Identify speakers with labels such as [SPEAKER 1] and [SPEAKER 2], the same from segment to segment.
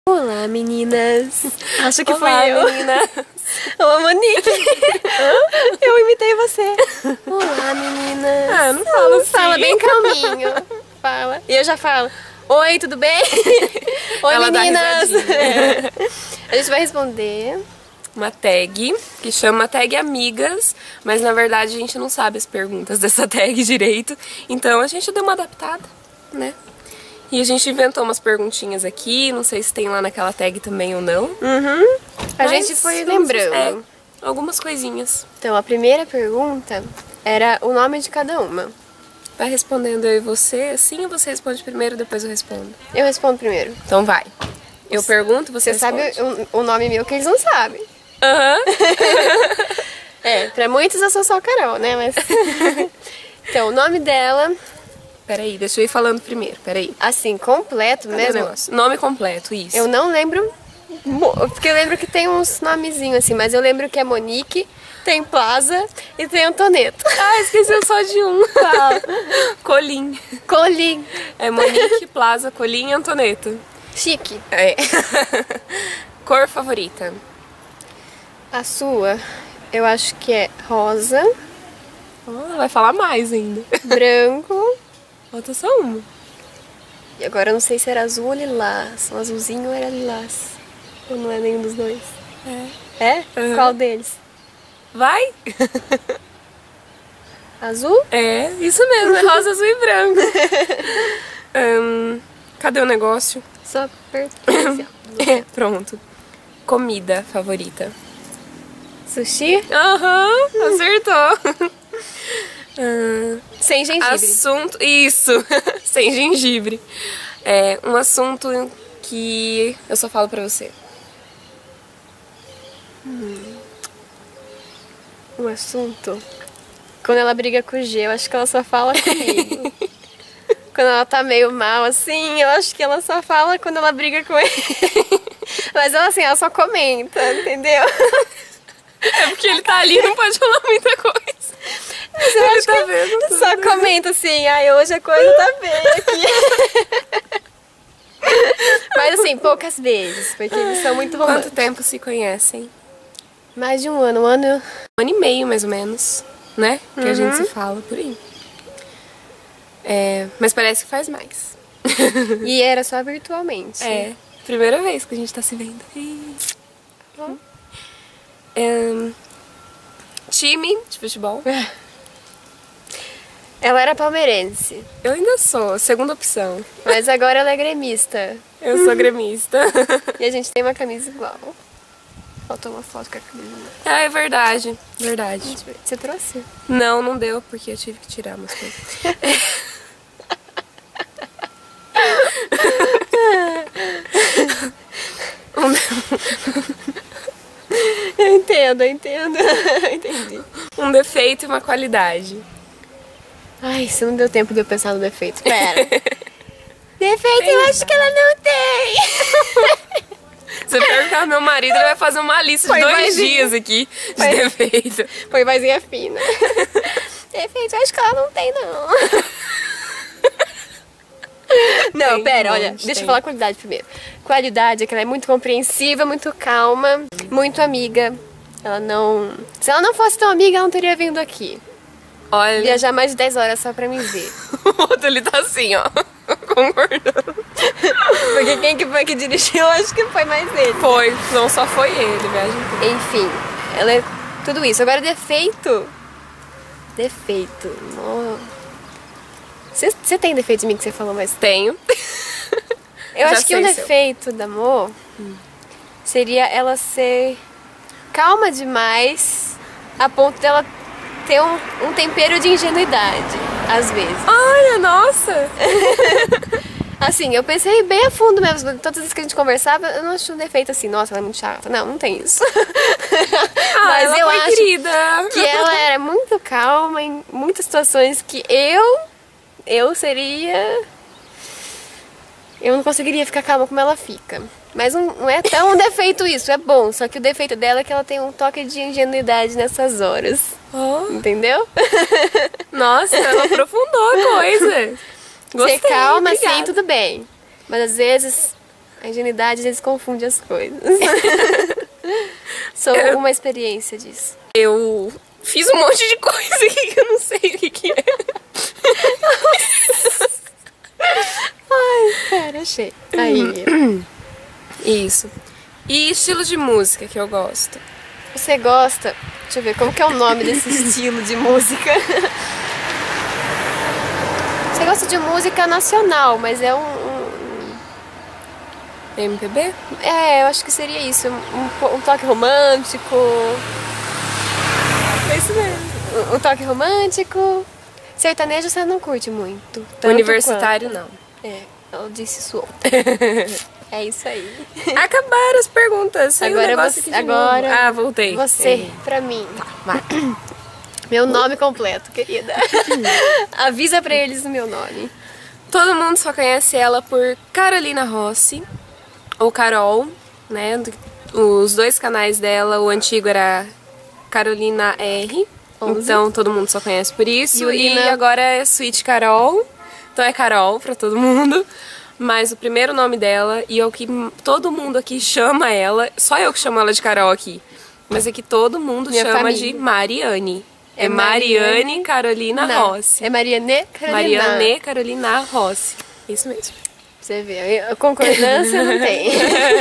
[SPEAKER 1] Olá, meninas.
[SPEAKER 2] Acho que
[SPEAKER 1] Olá,
[SPEAKER 2] fui eu.
[SPEAKER 1] Meninas.
[SPEAKER 2] Olá, Monique. Eu imitei você.
[SPEAKER 1] Olá, meninas.
[SPEAKER 2] Ah, não fala assim.
[SPEAKER 1] Fala bem calminho. Fala. E eu já falo. Oi, tudo bem? Oi,
[SPEAKER 2] Ela dá
[SPEAKER 1] meninas.
[SPEAKER 2] risadinha.
[SPEAKER 1] A gente vai responder.
[SPEAKER 2] Uma tag, que chama tag amigas, mas na verdade a gente não sabe as perguntas dessa tag direito, então a gente deu uma adaptada, né? E a gente inventou umas perguntinhas aqui, não sei se tem lá naquela tag também ou não.
[SPEAKER 1] Uhum. A
[SPEAKER 2] Mas
[SPEAKER 1] gente foi lembrando.
[SPEAKER 2] Algumas coisinhas.
[SPEAKER 1] Então, a primeira pergunta era o nome de cada uma.
[SPEAKER 2] Vai respondendo eu e você, assim, ou você responde primeiro, depois eu respondo?
[SPEAKER 1] Eu respondo primeiro.
[SPEAKER 2] Então vai. Eu pergunto, você
[SPEAKER 1] sabe
[SPEAKER 2] responde.
[SPEAKER 1] o nome meu que eles não sabem.
[SPEAKER 2] Aham.
[SPEAKER 1] Pra muitos eu sou só a Carol, né? Mas... Então, o nome dela...
[SPEAKER 2] Peraí, deixa eu ir falando primeiro, peraí.
[SPEAKER 1] Assim, completo
[SPEAKER 2] Cadê o
[SPEAKER 1] mesmo.
[SPEAKER 2] negócio? Nome completo, isso.
[SPEAKER 1] Eu não lembro, porque eu lembro que tem uns nomezinhos assim, mas eu lembro que é Monique, tem Plaza e tem Antoneto.
[SPEAKER 2] Ah, esqueci só de um. Colim.
[SPEAKER 1] Colim.
[SPEAKER 2] É Monique, Plaza, Colim e Antoneto.
[SPEAKER 1] Chique.
[SPEAKER 2] É. Cor favorita?
[SPEAKER 1] A sua, eu acho que é rosa,
[SPEAKER 2] Oh, vai falar mais ainda.
[SPEAKER 1] branco,
[SPEAKER 2] Falta só uma.
[SPEAKER 1] e agora eu não sei se era azul ou lilás. O azulzinho ou era lilás. Ou não é nenhum dos dois?
[SPEAKER 2] É.
[SPEAKER 1] É?
[SPEAKER 2] Uhum.
[SPEAKER 1] Qual deles?
[SPEAKER 2] Vai?
[SPEAKER 1] Azul?
[SPEAKER 2] É, isso mesmo, é rosa, azul e branco. Cadê o negócio?
[SPEAKER 1] Só apertar assim, ó.
[SPEAKER 2] Pronto. Comida favorita?
[SPEAKER 1] Sushi?
[SPEAKER 2] Aham, acertou.
[SPEAKER 1] Sem gengibre.
[SPEAKER 2] Assunto... Isso, sem gengibre. É um assunto que eu só falo pra você.
[SPEAKER 1] Um assunto. Quando ela briga com o G, eu acho que ela só fala comigo. Quando ela tá meio mal, assim, eu acho que ela só fala quando ela briga com ele. Mas ela, assim, ela só comenta, entendeu?
[SPEAKER 2] É porque ele tá ali e não pode falar muita coisa.
[SPEAKER 1] Mas eu acho
[SPEAKER 2] tá
[SPEAKER 1] que
[SPEAKER 2] vendo tudo.
[SPEAKER 1] só comenta assim, ai, hoje a coisa tá feia aqui. Mas assim, poucas vezes, porque eles são muito românticos.
[SPEAKER 2] Quanto tempo se conhecem?
[SPEAKER 1] Mais de um ano, 1
[SPEAKER 2] Um ano e meio, mais ou menos, né? Que a gente se fala por aí. É, mas parece que faz mais.
[SPEAKER 1] E era só virtualmente.
[SPEAKER 2] É, primeira vez que a gente tá se vendo. Time de futebol.
[SPEAKER 1] Ela era palmeirense,
[SPEAKER 2] Eu ainda sou, segunda opção.
[SPEAKER 1] mas agora ela é gremista.
[SPEAKER 2] Eu sou gremista.
[SPEAKER 1] E a gente tem uma camisa igual. Faltou uma foto com a camisa.
[SPEAKER 2] Ah, é verdade, verdade.
[SPEAKER 1] Você trouxe?
[SPEAKER 2] Não, não deu, porque eu tive que tirar umas coisas.
[SPEAKER 1] Eu entendo. Entendi.
[SPEAKER 2] Um defeito e uma qualidade.
[SPEAKER 1] Ai, se não deu tempo de eu pensar no defeito. Pera. Defeito eu acho que ela não tem.
[SPEAKER 2] Se eu perguntar ao meu marido, ele vai fazer uma lista de
[SPEAKER 1] Foi
[SPEAKER 2] 2
[SPEAKER 1] vozinha.
[SPEAKER 2] dias aqui de
[SPEAKER 1] Foi.
[SPEAKER 2] defeito.
[SPEAKER 1] Foi vozinha fina. Defeito eu acho que ela não tem, não. Não,
[SPEAKER 2] Tem,
[SPEAKER 1] pera,
[SPEAKER 2] um
[SPEAKER 1] olha,
[SPEAKER 2] monte,
[SPEAKER 1] deixa
[SPEAKER 2] tem.
[SPEAKER 1] eu falar qualidade primeiro. Qualidade é que ela é muito compreensiva, muito calma, muito amiga. Ela não... Se ela não fosse tão amiga, ela não teria vindo aqui.
[SPEAKER 2] Olha,
[SPEAKER 1] Viajar mais de 10 horas só pra me ver.
[SPEAKER 2] o outro ele tá assim, ó, concordando.
[SPEAKER 1] Porque quem que foi que dirigiu, acho que foi mais ele.
[SPEAKER 2] Foi, não só foi ele, viagem inteira.
[SPEAKER 1] Enfim, ela é tudo isso. Agora, defeito. Defeito. Você tem defeito de mim que você falou, mas...
[SPEAKER 2] Tenho.
[SPEAKER 1] Eu
[SPEAKER 2] Já
[SPEAKER 1] acho que um
[SPEAKER 2] sei o seu.
[SPEAKER 1] defeito da Mo seria ela ser calma demais a ponto dela ter um tempero de ingenuidade, às vezes.
[SPEAKER 2] Olha, nossa.
[SPEAKER 1] Assim, eu pensei bem a fundo mesmo. Todas as vezes que a gente conversava, eu não acho um defeito assim, nossa, ela é muito chata. Não, não tem isso.
[SPEAKER 2] Ah, ela
[SPEAKER 1] eu
[SPEAKER 2] foi
[SPEAKER 1] acho
[SPEAKER 2] querida.
[SPEAKER 1] que ela era muito calma em muitas situações que eu seria... Eu não conseguiria ficar calma como ela fica. Mas não é tão um defeito isso, é bom. Só que o defeito dela é que ela tem um toque de ingenuidade nessas horas.
[SPEAKER 2] Oh,
[SPEAKER 1] Entendeu?
[SPEAKER 2] nossa, ela aprofundou a coisa. Gostei,
[SPEAKER 1] Ser calma,
[SPEAKER 2] obrigada.
[SPEAKER 1] sim, tudo bem. Mas às vezes A ingenuidade, às vezes, confunde as coisas. Sou uma experiência disso.
[SPEAKER 2] Eu fiz um monte de coisa aqui que eu não sei o que é.
[SPEAKER 1] Ai, pera, achei. Aí.
[SPEAKER 2] Isso. E estilo de música que eu gosto?
[SPEAKER 1] Você gosta... Deixa eu ver, como que é o nome desse estilo de música? Você gosta de música nacional, mas é
[SPEAKER 2] MPB?
[SPEAKER 1] É, eu acho que seria isso. Um toque romântico.
[SPEAKER 2] É isso mesmo.
[SPEAKER 1] Um toque romântico. Sertanejo você não curte muito. Tanto
[SPEAKER 2] Universitário,
[SPEAKER 1] quanto.
[SPEAKER 2] não.
[SPEAKER 1] É, eu disse isso ontem. É isso aí.
[SPEAKER 2] Acabaram as perguntas. Saiu
[SPEAKER 1] Agora
[SPEAKER 2] um negócio
[SPEAKER 1] você,
[SPEAKER 2] aqui de
[SPEAKER 1] agora
[SPEAKER 2] novo. Ah, voltei.
[SPEAKER 1] Você, pra mim.
[SPEAKER 2] Tá, vai.
[SPEAKER 1] Meu nome completo, querida. Avisa pra eles o meu nome.
[SPEAKER 2] Todo mundo só conhece ela por Carolina Rossi, ou Carol, né? Os dois canais dela, o antigo era Carolina R,
[SPEAKER 1] 11.
[SPEAKER 2] então todo mundo só conhece por isso.
[SPEAKER 1] E
[SPEAKER 2] agora é Sweet Carol, então é Carol pra todo mundo. Mas o primeiro nome dela, e é o que todo mundo aqui chama ela, só eu que chamo ela de Carol aqui, mas é que todo mundo
[SPEAKER 1] Minha
[SPEAKER 2] chama
[SPEAKER 1] família.
[SPEAKER 2] de Mariane. É
[SPEAKER 1] Mariane
[SPEAKER 2] Mariane Carolina Rossi.
[SPEAKER 1] É Mariane Carolina.
[SPEAKER 2] Mariane Carolina Rossi. Isso mesmo.
[SPEAKER 1] Você vê, a concordância não tem.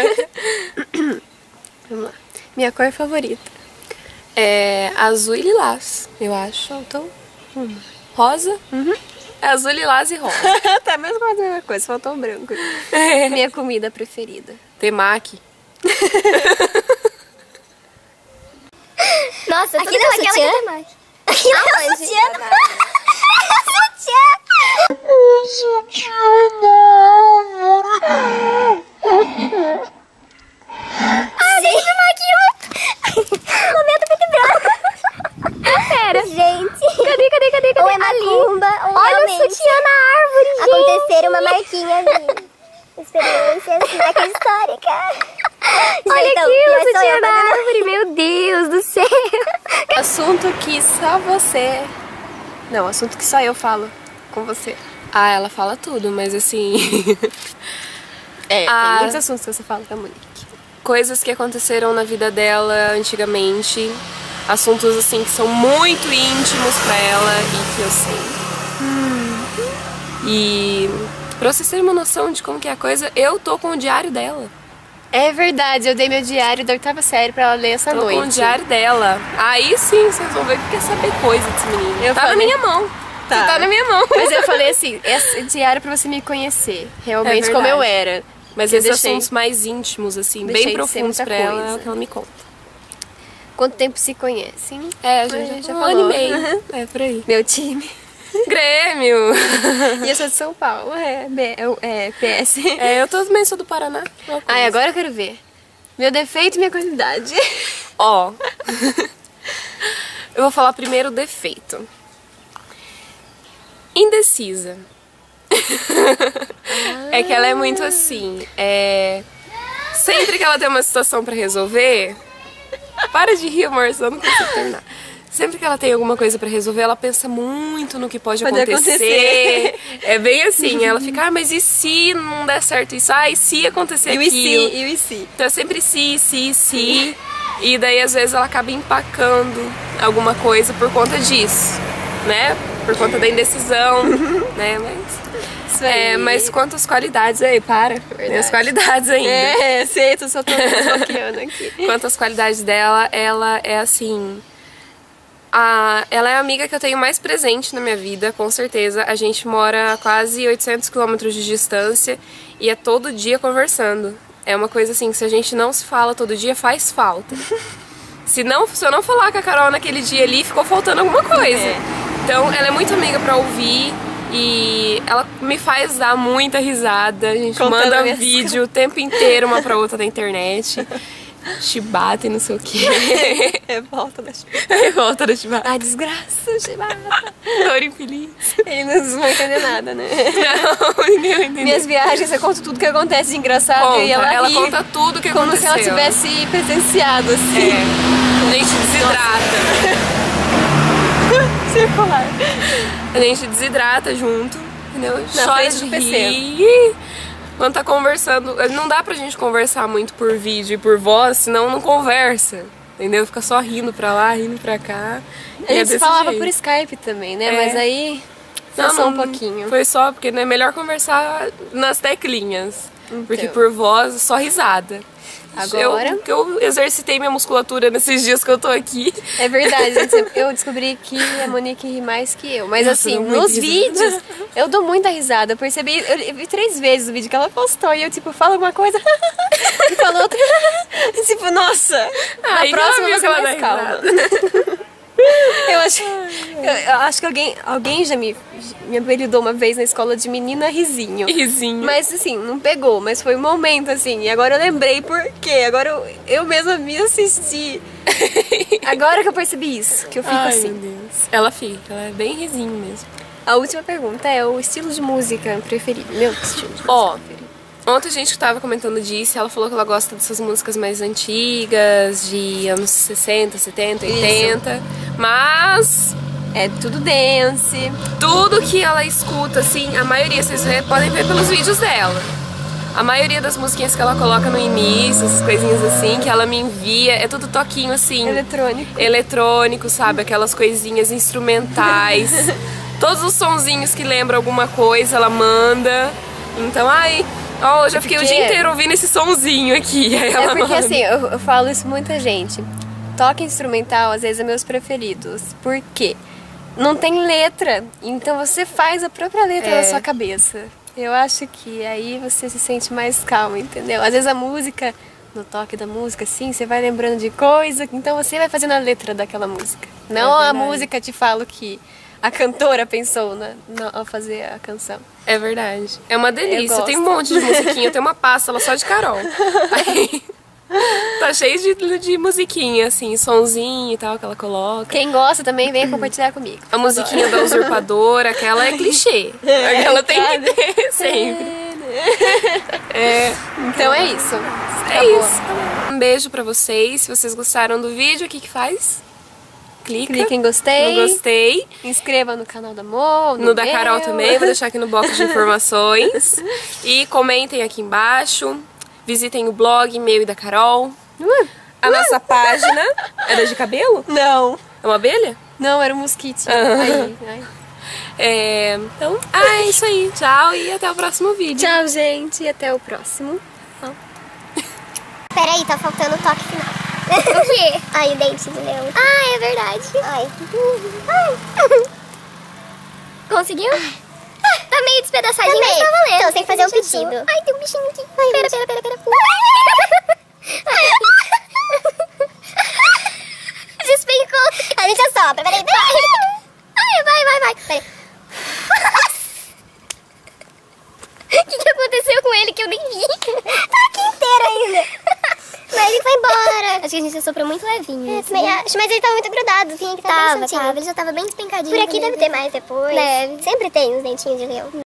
[SPEAKER 1] Vamos lá. Minha cor favorita.
[SPEAKER 2] É azul e lilás, eu acho. Então, rosa. É azul, lilás e rosa.
[SPEAKER 1] Tá mesmo com a mesma coisa, faltou um branco. Minha comida preferida.
[SPEAKER 2] Temaki.
[SPEAKER 3] Nossa, aqui não, aquela que tem mais. Aqui não é o sutiã. É o sutiã. Ah, gente, aqui. Momento preto e branco. Pera. Gente. Cadê? Ou é macumba, ou olha o sutiã na árvore, gente. Aconteceram uma marquinha ali. Experiência assim, daquela histórica. Olha
[SPEAKER 1] então,
[SPEAKER 3] aqui, o sutiã na árvore. Meu Deus do céu.
[SPEAKER 1] Assunto que só você... Não, assunto que só eu falo com você.
[SPEAKER 2] Ah, ela fala tudo, mas assim...
[SPEAKER 1] Tem muitos assuntos que você fala com a Monique.
[SPEAKER 2] Coisas que aconteceram na vida dela antigamente. Assuntos assim que são muito íntimos pra ela e que eu sei. E pra vocês terem uma noção de como que é a coisa, eu tô com o diário dela.
[SPEAKER 1] É verdade, eu dei meu diário da 8ª série pra ela ler essa
[SPEAKER 2] Tô
[SPEAKER 1] noite.
[SPEAKER 2] com o diário dela. Aí sim, vocês vão ver que quer saber coisa desse menino.
[SPEAKER 1] Eu
[SPEAKER 2] tá
[SPEAKER 1] falei-
[SPEAKER 2] na minha mão.
[SPEAKER 1] Tá.
[SPEAKER 2] Tá na minha mão.
[SPEAKER 1] Mas eu falei assim, esse diário é pra você me conhecer, realmente
[SPEAKER 2] É
[SPEAKER 1] como eu
[SPEAKER 2] verdade.
[SPEAKER 1] era.
[SPEAKER 2] Mas
[SPEAKER 1] Que eu
[SPEAKER 2] esses
[SPEAKER 1] deixei-
[SPEAKER 2] assuntos mais íntimos, assim,
[SPEAKER 1] deixei
[SPEAKER 2] bem
[SPEAKER 1] de ser
[SPEAKER 2] profundos
[SPEAKER 1] muita
[SPEAKER 2] pra ela, é
[SPEAKER 1] coisa.
[SPEAKER 2] o que ela me conta.
[SPEAKER 1] Quanto tempo se conhecem?
[SPEAKER 2] É, a gente
[SPEAKER 1] já
[SPEAKER 2] já
[SPEAKER 1] falou.
[SPEAKER 2] ano e meio. É, por aí.
[SPEAKER 1] Meu time.
[SPEAKER 2] Grêmio!
[SPEAKER 1] E eu sou de São Paulo, PS.
[SPEAKER 2] É, eu também sou do Paraná.
[SPEAKER 1] Ai, agora eu quero ver. Meu defeito e minha qualidade.
[SPEAKER 2] Ó, eu vou falar primeiro o defeito. Indecisa. É que ela é muito assim. Sempre que ela tem uma situação pra resolver... Para de rir, amor, senão eu não consigo terminar. Sempre que ela tem alguma coisa pra resolver, ela pensa muito no que pode acontecer. É bem assim, ela fica, mas e se não der certo isso? Ah, e se acontecer aquilo?
[SPEAKER 1] E o si.
[SPEAKER 2] Então é sempre se. E daí às vezes ela acaba empacando alguma coisa por conta disso, né? Por conta da indecisão, né?
[SPEAKER 1] Isso aí.
[SPEAKER 2] Mas quantas qualidades aí, para. Tem as qualidades ainda.
[SPEAKER 1] Sei, só tô desbloqueando aqui.
[SPEAKER 2] Quantas qualidades dela, ela é assim... ela é a amiga que eu tenho mais presente na minha vida, com certeza. A gente mora a quase 800 quilômetros de distância e é todo dia conversando. É uma coisa assim, se a gente não se fala todo dia, faz falta. Se eu não falar com a Carol naquele dia ali, ficou faltando alguma coisa. Então, ela é muito amiga pra ouvir e ela me faz dar muita risada. A gente
[SPEAKER 1] Contando
[SPEAKER 2] manda
[SPEAKER 1] minhas
[SPEAKER 2] vídeo o tempo inteiro uma pra outra na internet. Chibata e não sei o que.
[SPEAKER 1] É volta da
[SPEAKER 2] É volta da Chibata.
[SPEAKER 1] Ai, desgraça, Chibata.
[SPEAKER 2] Dor infeliz.
[SPEAKER 1] Eles não vão entender nada, né?
[SPEAKER 2] Não, ninguém vai entender.
[SPEAKER 1] Minhas viagens, eu conto tudo que acontece de engraçado
[SPEAKER 2] Conta,
[SPEAKER 1] e ela ri,
[SPEAKER 2] conta tudo que
[SPEAKER 1] como
[SPEAKER 2] aconteceu.
[SPEAKER 1] se ela tivesse presenciado, assim.
[SPEAKER 2] A gente desidrata.
[SPEAKER 1] Circular.
[SPEAKER 2] A gente desidrata junto, entendeu?
[SPEAKER 1] Na
[SPEAKER 2] Chora
[SPEAKER 1] frente
[SPEAKER 2] de
[SPEAKER 1] do PC.
[SPEAKER 2] rir. quando tá conversando, não dá pra gente conversar muito por vídeo e por voz, senão não conversa. Entendeu? Fica só rindo pra lá, rindo pra cá.
[SPEAKER 1] A gente falava por Skype também, né? Mas aí foi só um pouquinho.
[SPEAKER 2] Foi só, porque é melhor conversar nas teclinhas. Então. Porque por voz, só risada.
[SPEAKER 1] Agora...
[SPEAKER 2] Eu exercitei minha musculatura nesses dias que eu tô aqui.
[SPEAKER 1] É verdade, eu descobri que a Monique ri mais que eu. Mas assim, nos vídeos, eu dou muita risada. Eu vi 3 vezes o vídeo que ela postou e eu tipo, falo alguma coisa e falo outra. Tipo, nossa, a próxima você mais calma. Eu acho que alguém já me apelidou uma vez na escola de menina risinho.
[SPEAKER 2] Risinho.
[SPEAKER 1] Mas assim, não pegou, mas foi um momento assim. E agora eu lembrei por quê. Agora eu mesma me assisti. Agora que eu percebi isso, que eu fico assim.
[SPEAKER 2] Meu Deus. Ela é bem risinho mesmo.
[SPEAKER 1] A última pergunta é o estilo de música preferido. Meu estilo de música preferido.
[SPEAKER 2] Ontem a gente tava comentando disso, ela falou que ela gosta dessas músicas mais antigas, de anos 60, 70, 80, isso. Mas
[SPEAKER 1] é tudo dance.
[SPEAKER 2] Tudo que ela escuta, assim, a maioria, vocês podem ver pelos vídeos dela. A maioria das musiquinhas que ela coloca no início, essas coisinhas assim, que ela me envia, é tudo toquinho assim. Eletrônico, sabe? Aquelas coisinhas instrumentais. Todos os sonzinhos que lembram alguma coisa, ela manda. Então, eu já fiquei o dia inteiro ouvindo esse sonzinho aqui. Aí ela
[SPEAKER 1] porque assim, eu falo isso pra muita gente. Toque instrumental, às vezes, é meus preferidos. Por quê? Não tem letra. Então você faz a própria letra na sua cabeça. Eu acho que aí você se sente mais calma, entendeu? Às vezes a música, no toque da música, assim, você vai lembrando de coisa. Então você vai fazendo a letra daquela música. Não a música te fala que a cantora pensou ao fazer a canção. É verdade.
[SPEAKER 2] É uma delícia. Tem um monte de musiquinha. Tem uma pasta lá só de Carol. Aí, tá cheio de musiquinha, assim, sonzinho e tal, que ela coloca.
[SPEAKER 1] Quem gosta também, vem compartilhar comigo.
[SPEAKER 2] A musiquinha da usurpadora, aquela é clichê. Aquela tem que ter sempre.
[SPEAKER 1] Então é isso.
[SPEAKER 2] Isso. Um beijo pra vocês. Se vocês gostaram do vídeo, o que faz?
[SPEAKER 1] Clica em gostei.
[SPEAKER 2] No gostei.
[SPEAKER 1] Inscreva no canal da Mo,
[SPEAKER 2] no da Carol também, vou deixar aqui no box de informações. E comentem aqui embaixo. Visitem o blog meu e da Carol. A nossa página. Era de cabelo?
[SPEAKER 1] Não.
[SPEAKER 2] É uma abelha?
[SPEAKER 1] Não, era um mosquitinho.
[SPEAKER 2] Então, é isso aí. Tchau e até o próximo vídeo.
[SPEAKER 1] Tchau, gente. E até o próximo.
[SPEAKER 3] Peraí, tá faltando o toque final. O quê? Ai, o dente de leão. Ah, é verdade. Ai. Conseguiu? Tá meio despedaçadinho, mas tá valendo. Então, tem que fazer um pedido. Ai, tem um bichinho aqui. Pera. Despencou. A gente assopra, peraí. Ai, vai. Peraí. O que aconteceu com ele que eu nem vi? Tá aqui inteiro ainda. Mas ele foi embora. Acho que a gente assoprou muito levinho. Mas ele tava muito grudado. Vinha que tava bem soltinho. Ele já tava bem despencadinho. Por aqui deve ter mais depois. Deve. Sempre tem uns dentinhos de leão.